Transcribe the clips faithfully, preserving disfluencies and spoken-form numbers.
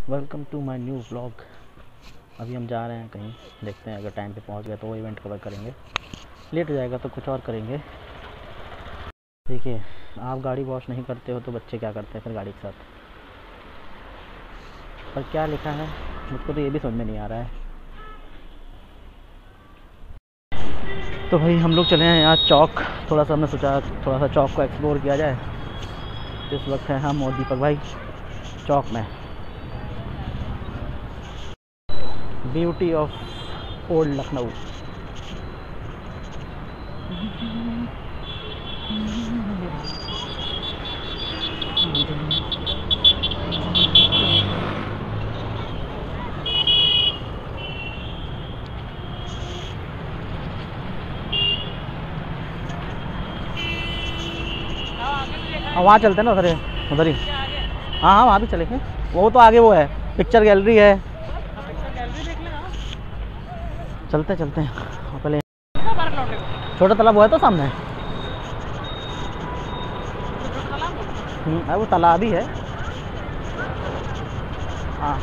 Welcome to my new vlog. अभी हम जा रहे हैं कहीं, देखते हैं अगर टाइम पे पहुंच गए तो वो इवेंट कवर करेंगे, लेट हो जाएगा तो कुछ और करेंगे। देखिए, आप गाड़ी वॉश नहीं करते हो तो बच्चे क्या करते हैं फिर गाड़ी के साथ। पर क्या लिखा है मुझको तो ये भी समझ में नहीं आ रहा है। तो भाई हम लोग चले हैं यहाँ चौक, थोड़ा सा हमने सोचा थोड़ा सा चौक को एक्सप्लोर किया जाए। इस वक्त है हम और दीपक भाई चौक में। Beauty of old Lucknow. वहाँ चलते हैं ना, उधर उधर ही। हाँ हाँ वहाँ भी चलेंगे, वो तो आगे वो है पिक्चर गैलरी है। चलते चलते हैं पहले। छोटा तालाब वो है तो सामने। हम्म वो तालाब ही है। हाँ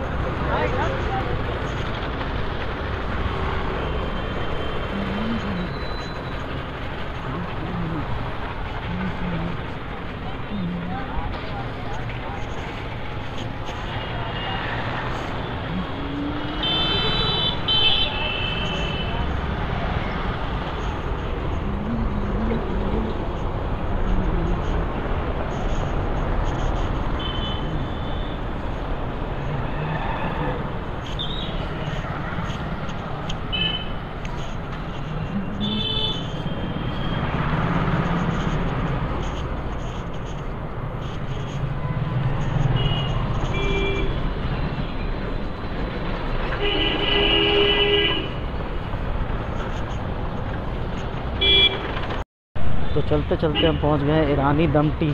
तो चलते चलते हम पहुंच गए ईरानी दम टी।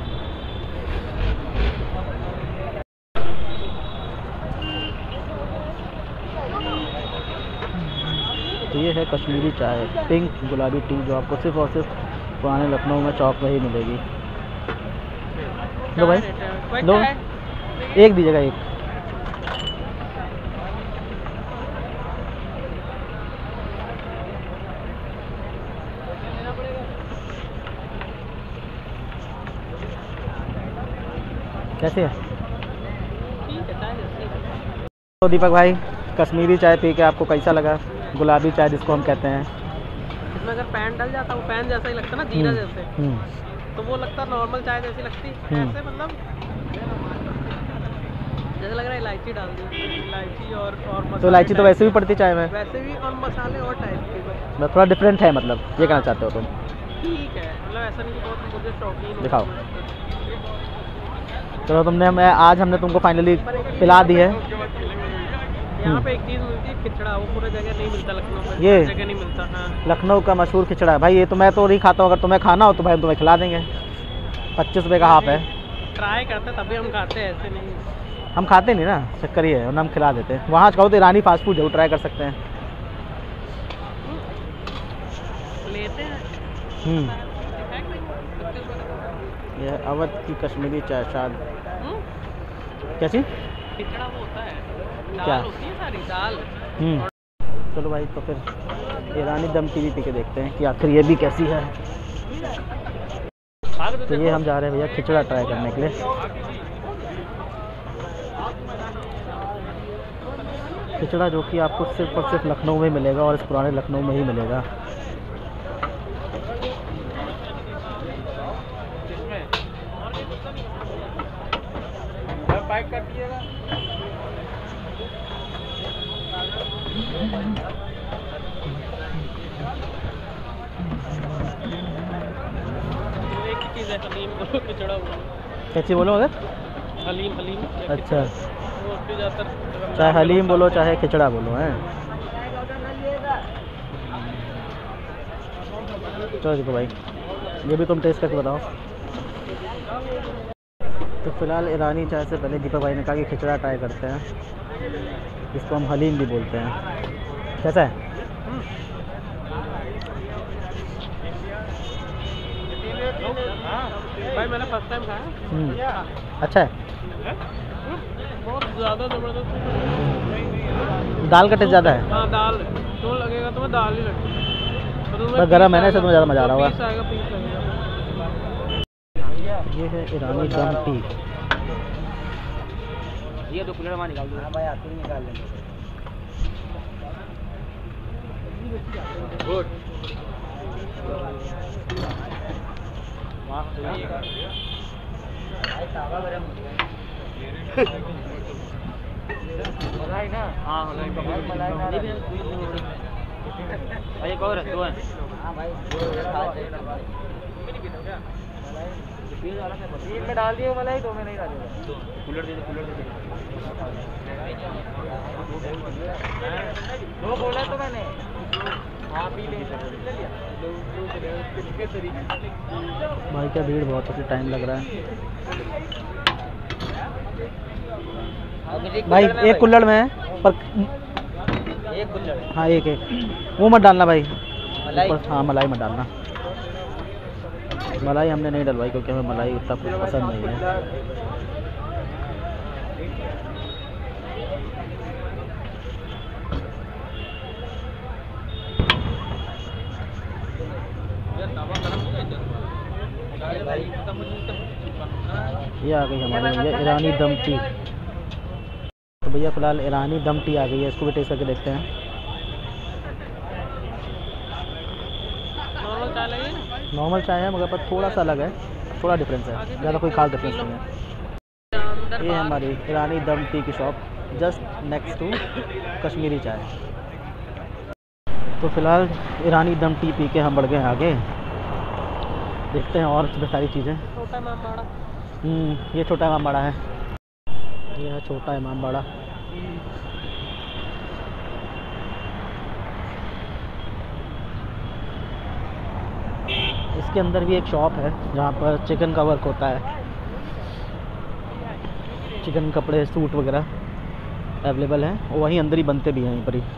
तो ये है कश्मीरी चाय, पिंक गुलाबी टी, जो आपको सिर्फ और सिर्फ पुराने लखनऊ में चौक में ही मिलेगी। लो भाई लो, एक दीजिएगा एक। कैसे है? तो दीपक भाई कश्मीरी चाय पी के आपको कैसा लगा? गुलाबी चाय जिसको हम कहते हैं, इसमें अगर पैन डल जाता वो पैन जैसा ही लगता ना, जीरा जैसे, तो वो लगता नॉर्मल चाय जैसी लगती। ऐसे मतलब जैसे लग रहा है इलायची डाल दी, इलायची और और मसाले। तो इलायची तो वैसे भी पड़ती चाय में, वैसे भी, और मसाले और टाइप के, मतलब थोड़ा डिफरेंट है, मतलब ये कहना चाहते हो तुम? ठीक है, मतलब ऐसा नहीं कि बहुत मुझे शौकीन। दिखाओ। चलो तुमने मैं आज हमने तुमको फाइनली पिला दी है। यहाँ पे एक चीज़ मिलती है खिचड़ा, वो पूरे जगह नहीं मिलता लखनऊ में, ये जगह नहीं मिलता। हाँ, लखनऊ का मशहूर खिचड़ा है भाई। ये तो मैं तो नहीं खाता हूँ, अगर तुम्हें खाना हो तो भाई हम तुम्हें खिला देंगे। पच्चीस रुपये का हाफ है। ट्राई करते तभी हम खाते हैं, ऐसे नहीं हम खाते नहीं ना, चक्कर ही है, वरना हम खिला देते हैं। वहाँ कहो तो ईरानी फास्ट फूड जरूर ट्राई कर सकते हैं। लेते हैं। हम्म यह अवध की कश्मीरी चाय शायद। क्या चीज़? खिचड़ा वो होता है, दाल क्या होती है सारी दाल। हम्म चलो भाई, तो फिर ईरानी दम टीवी पी के देखते हैं कि आखिर ये भी कैसी है। तो ये हम जा रहे हैं भैया खिचड़ा ट्राई करने के लिए। खिचड़ा जो कि आपको सिर्फ और सिर्फ लखनऊ में मिलेगा, और इस पुराने लखनऊ में ही मिलेगा। पैक कर दीजिएगा। एक ही चीज़ है, हलीम बोलो खिचड़ा बोलो। क्या चीज़ बोलो अगर? हलीम हलीम। अच्छा, वो ज़्यादातर चाहे हलीम बोलो चाहे खिचड़ा बोलो हैं। चलो देखो भाई, ये भी तुम टेस्ट करके बताओ। तो फिलहाल ईरानी चाय से पहले दीपक भाई ने कहा कि खिचड़ा ट्राई करते हैं, इसको हम हलीम भी बोलते हैं। कैसा है? भाई मैंने फर्स्ट टाइम खाया। अच्छा है। ज़्यादा ज़बरदस्त दाल का टेस्ट ज़्यादा है। हाँ दाल क्यों लगेगा तुम्हें, दाल ही लगेगी बस गरम है ना, इससे तुम्हें ज़्यादा मज़ा आ रहा होगा। पीस आएगा, पीस लगेगा। ये है ईरानी दम टी। ये दो कुल्हड़ वहाँ निकाल दो। हाँ भाई आते ही निकाल लेंगे। गुड। मलाई ना? हाँ मलाई मलाई ना। भाई एक और है, दो हैं। हाँ भाई तीन में डाल दिए मलाई, दो में नहीं डालेगा। कुल्हड़ दे दे, कुल्हड़ दे दे। दो बोला तो मैंने। हाँ पी ले। भाई क्या भीड़ बहुत है, टाइम लग रहा है भाई। एक कुल्हड़ में है पर एक कुल्हड़। हाँ एक एक वो मत डालना भाई, मलाई। हाँ मलाई मत डालना। मलाई हमने नहीं डलवाई क्योंकि हमें मलाई उतना कुछ पसंद नहीं है। ये आ गई हमारे भैया ईरानी दम टी। तो भैया फ़िलहाल ईरानी दम टी आ गई है, इसको भी टेस्ट करके देखते हैं। नॉर्मल चाय लगी? नॉर्मल चाय है मगर पर थोड़ा सा अलग है, थोड़ा डिफरेंस है, ज़्यादा कोई खास डिफरेंस नहीं है। ये है हमारी ईरानी दम टी की shop, just next to Kashmiri chai. तो फ़िलहाल ईरानी दम टी पी के हम बढ़ गए आगे, देखते हैं और बहुत सारी चीज़ें। छोटा इमामबाड़ा। ये छोटा इमामबाड़ा है, ये है छोटा इमामबाड़ा। इसके अंदर भी एक शॉप है जहाँ पर चिकन का वर्क होता है, चिकन कपड़े सूट वगैरह अवेलेबल हैं, और वहीं अंदर ही बनते भी हैं यहीं पर ही।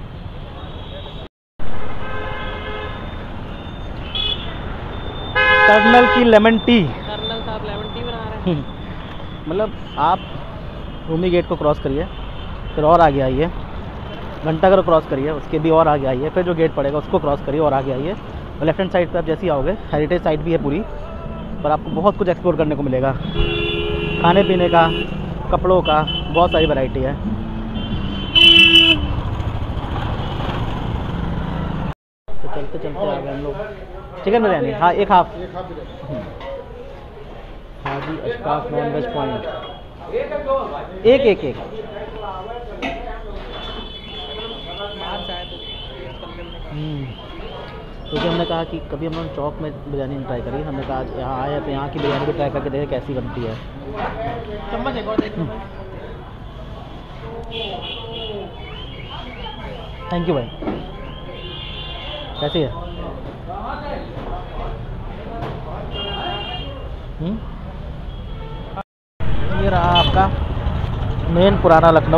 कर्नल की लेमन टी। कर्नल साहब लेमन टी बना रहे हैं। मतलब आप रूमी गेट को क्रॉस करिए, फिर और आगे आइए, घंटाघर क्रॉस करिए, उसके भी और आगे आइए, फिर जो गेट पड़ेगा उसको क्रॉस करिए और आगे आइए। और लेफ्ट हैंड साइड पे आप जैसे ही आओगे, हेरिटेज साइट भी है पूरी, पर आपको बहुत कुछ एक्सप्लोर करने को मिलेगा। खाने पीने का, कपड़ों का, बहुत सारी वैरायटी है। तो चलते चलते आ गए हम लोग। चिकन बिरयानी, हाँ एक half. Haji Ashfaq non veg point. एक एक एक क्योंकि हमने कहा कि कभी हम लोग चौक में बिरयानी नहीं ट्राई करी, हमने कहा आज यहाँ आए तो यहाँ की बिरयानी भी ट्राई करके देखें कैसी बनती है। थैंक यू भाई। कैसी है? हम्म ये रहा आपका मेन पुराना लखनऊ।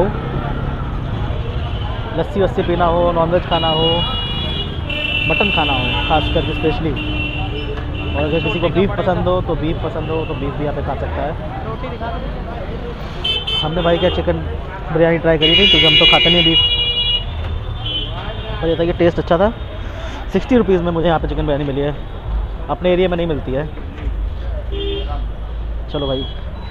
लस्सी वस्सी पीना हो, नॉनवेज खाना हो, मटन खाना हो खास करके स्पेशली, और अगर किसी को बीफ पसंद हो तो बीफ पसंद हो तो बीफ भी यहाँ पे खा सकता है। रोटी दिखा दो। हमने भाई क्या चिकन बिरयानी ट्राई करी थी क्योंकि हम तो खाते नहीं बीफ, और जैसा कि टेस्ट अच्छा था। सिक्सटी रुपीज़ में मुझे यहाँ पे चिकन बिरयानी मिली है, अपने एरिया में नहीं मिलती है। चलो भाई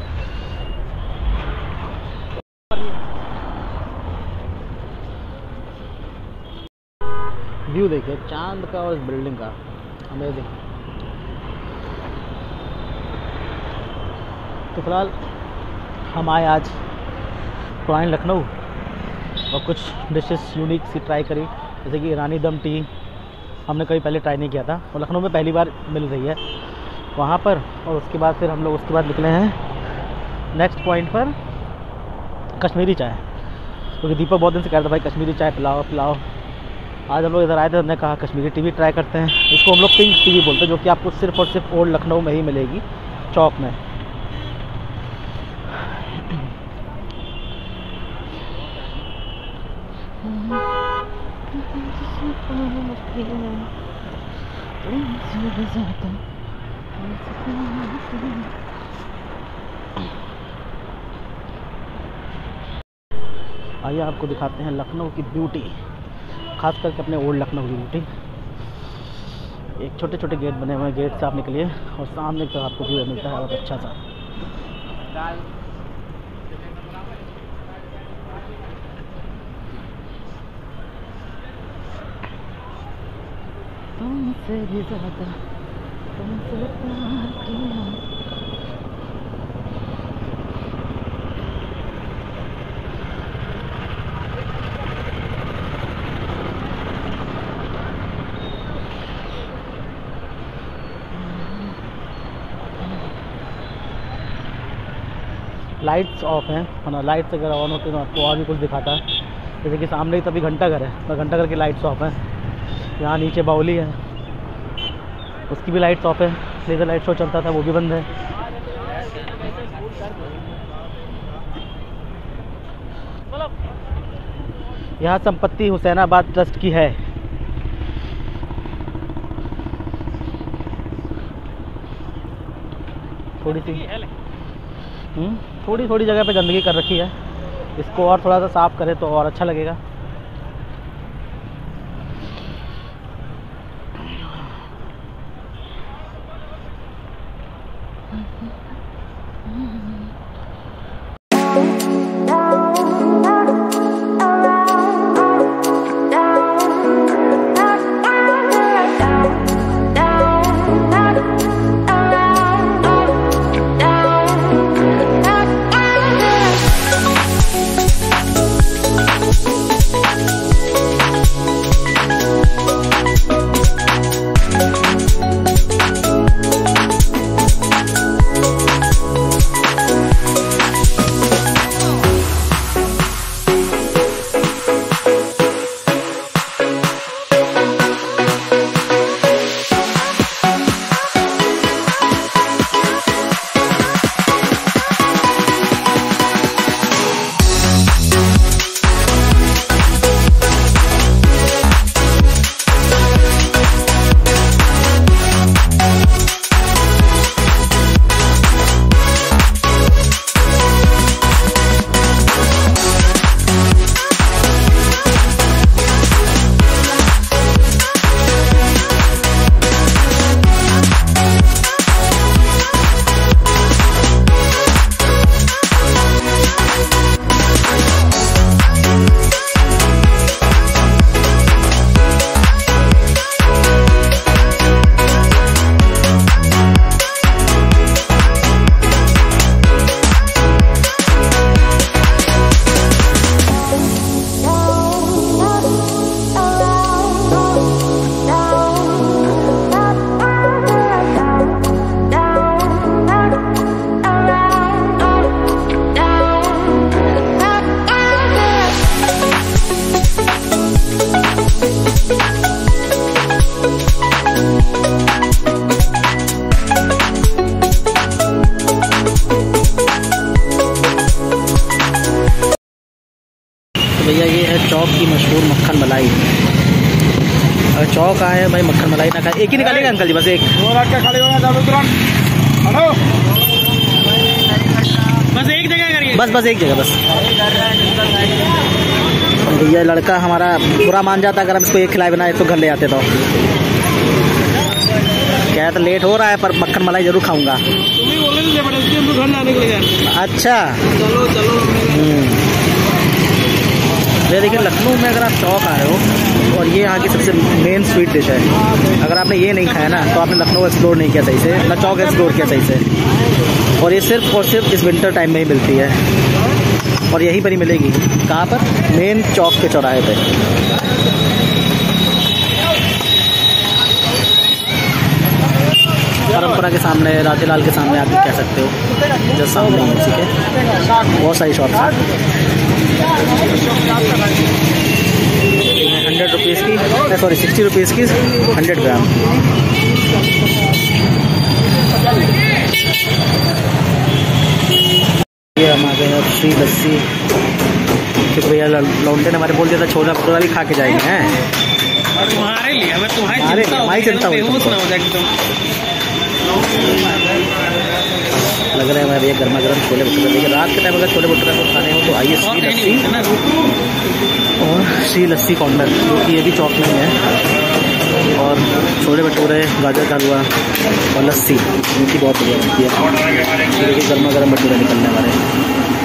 व्यू देखिए चांद का और इस बिल्डिंग का, अमेजिंग। तो फिलहाल हम आए आज पुरानी लखनऊ और कुछ डिशेस यूनिक सी ट्राई करी, जैसे कि ईरानी दम टी हमने कभी पहले ट्राई नहीं किया था और लखनऊ में पहली बार मिल रही है वहाँ पर। और उसके बाद फिर हम लोग उसके बाद निकले हैं नेक्स्ट पॉइंट पर कश्मीरी चाय, क्योंकि दीपक बहुत दिन से कह रहा था भाई कश्मीरी चाय पिलाओ पिलाओ। आज हम लोग इधर आए थे, हमने कहा कश्मीरी टी भी ट्राई करते हैं। इसको हम लोग पिंक टी भी बोलते हैं, जो कि आपको सिर्फ और सिर्फ ओल्ड लखनऊ में ही मिलेगी, चौक में। आइए आपको दिखाते हैं लखनऊ की ब्यूटी, खास करके अपने ओल्ड लखनऊ की ब्यूटी। एक छोटे छोटे गेट बने हुए हैं, गेट से आप निकलिए और सामने तक आपको व्यू मिलता है बहुत अच्छा सा। तुमसे भी ज़्यादा तुमसे प्यार किया। लाइट्स ऑफ हैं, वरना लाइट्स अगर ऑन होती तो आपको और भी कुछ दिखाता है। जैसे कि सामने ही तभी घंटा घर है, तो घंटा घर की लाइट्स ऑफ हैं। यहाँ नीचे बाउली है, उसकी भी लाइट्स ऑफ है। लेज़र लाइट शो चलता था, वो भी बंद है। यहाँ संपत्ति हुसैनाबाद ट्रस्ट की है। थोड़ी सी हम्म थोड़ी थोड़ी जगह पे गंदगी कर रखी है, इसको और थोड़ा सा साफ़ करें तो और अच्छा लगेगा। भैया ये है चौक की मशहूर मक्खन मलाई। अगर चौक आए भाई मक्खन मलाई ना खाए, एक ही निकालेगा अंकल जी, बस एक। बस एक जगह करिए, बस बस एक जगह बस। भैया लड़का हमारा बुरा मान जाता अगर हम इसको एक खिलाए बिना तो घर ले आते तो। क्या तो लेट हो रहा है पर मक्खन मलाई जरूर खाऊंगा। अच्छा चलो चलो। ये देखिए लखनऊ में अगर आप चौक आ रहे हो और ये यहाँ की सबसे मेन स्वीट डिश है। अगर आपने ये नहीं खाया ना तो आपने लखनऊ एक्सप्लोर नहीं किया सही से, ना चौक एक्सप्लोर किया सही से। और ये सिर्फ और सिर्फ इस विंटर टाइम में ही मिलती है और यहीं पर ही मिलेगी। कहाँ पर? मेन चौक के चौराहे पे। परंपरा के सामने, राजेलाल के सामने आप कह सकते हो, जो सामने है उसी के बहुत सारी शॉप्स हैं। हंड्रेड रुपीज़ की, सॉरी सिक्सटी रुपीज़ की हंड्रेड ग्राम। ये हम आ गए हैं फ्री लस्सी, क्योंकि भैया लौंडे ने हमारे बोल दिया था छोला भटूरा भी खा के जाएंगे हैं। तुम्हारे लिए मैं तुम्हारी चिंता चिंता हूँ। लग रहे हैं हमारे ये गर्मा गर्म छोले भटूरे। देखिए रात के टाइम अगर छोले भटूरे को खाने हो तो आइए श्री लस्सी और श्री लस्सी कॉर्नर, जो कि ये भी चौक में ही है। और छोले भटूरे, गाजर का हलवा और लस्सी इनकी बहुत बढ़िया बनती है। देखिए गर्मा गर्म भटूरे निकलने वाले।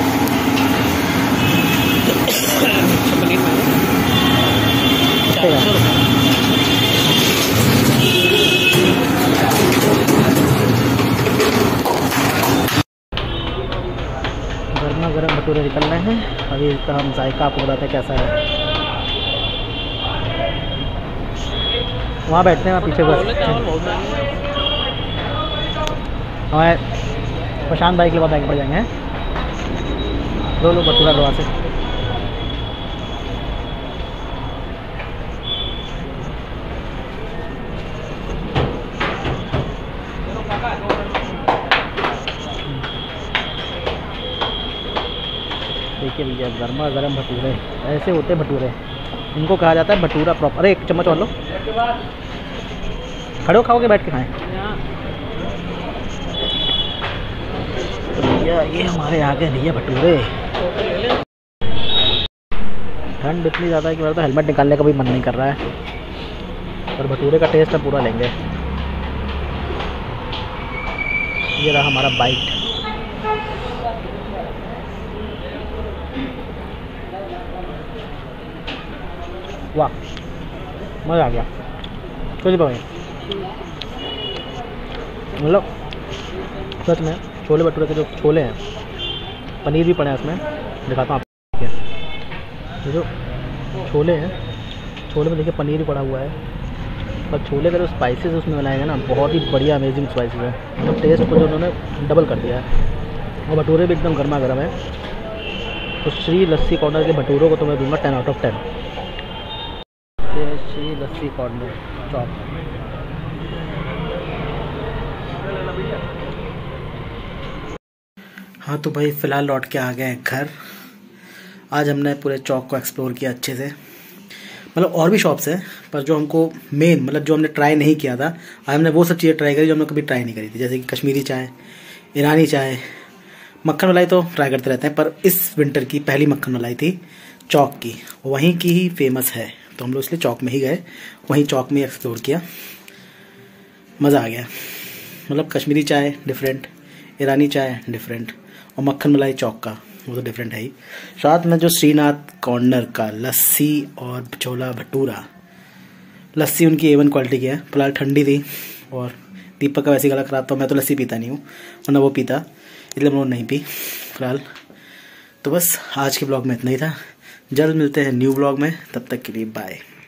गर्मा गर्म भटूरे निकल रहे हैं। अभी इसका हम जायका आपको बताते हैं कैसा है। वहाँ बैठते हैं, वहाँ पीछे बस हमारे प्रशांत भाई के बाद आगे बढ़ जाएंगे। दो लोग भटूरा दवा से देखिए भैया गर्मा गर्म भटूरे ऐसे होते हैं। भटूरे इनको कहा जाता है भटूरा प्रॉपर। अरे एक चम्मच और लो, खड़े हो खाओगे बैठ के खाएं। तो भैया ये हमारे आ गए भैया भटूरे। ठंड इतनी ज़्यादा है कि मेरा तो हेलमेट निकालने का भी मन नहीं कर रहा है, पर भटूरे का टेस्ट हम पूरा लेंगे। ये रहा हमारा बाइट। वाह मज़ा आ गया कुछ भाई। मतलब सच में छोले भटूरे के जो छोले हैं, पनीर भी पड़े हैं इसमें, दिखाता हूँ आपको। ये जो छोले हैं, छोले में देखिए पनीर भी पड़ा हुआ है, और छोले का जो स्पाइसेस उसमें बनाएंगे ना, बहुत ही बढ़िया अमेजिंग स्पाइसेस है। मतलब टेस्ट को जो उन्होंने डबल कर दिया है। और भटूरे भी एकदम गर्मा गर्म है। तो श्री लस्सी कॉर्नर के भटूरों को तो मैं दूंगा ten out of ten. Shri lassi corner चौक। हाँ तो भाई फ़िलहाल लौट के आ गए हैं घर। आज हमने पूरे चौक को एक्सप्लोर किया अच्छे से। मतलब और भी शॉप्स हैं, पर जो हमको मेन मतलब जो हमने ट्राई नहीं किया था, आज हमने वो सब चीज़ें ट्राई करी जो हमने कभी ट्राई नहीं करी थी। जैसे कि कश्मीरी चाय, ईरानी चाय, मक्खन मलाई तो ट्राई करते रहते हैं, पर इस विंटर की पहली मक्खन मलाई थी चौक की, वहीं की ही फेमस है। तो हम लोग इसलिए चौक में ही गए, वहीं चौक में एक्सप्लोर किया, मज़ा आ गया। मतलब कश्मीरी चाय डिफरेंट, ईरानी चाय डिफरेंट, और मक्खन मलाई चौक का वो तो डिफरेंट है ही। साथ में जो श्रीनाथ कॉर्नर का लस्सी और छोला भटूरा, लस्सी उनकी ए वन क्वालिटी की है। फिलहाल ठंडी थी और दीपक का वैसे गला खराब था, मैं तो लस्सी पीता नहीं हूँ, वरना वो पीता, इसलिए मैं नहीं पी फिलहाल। तो बस आज के ब्लॉग में इतना ही था। जल्द मिलते हैं न्यू ब्लॉग में, तब तक के लिए बाय।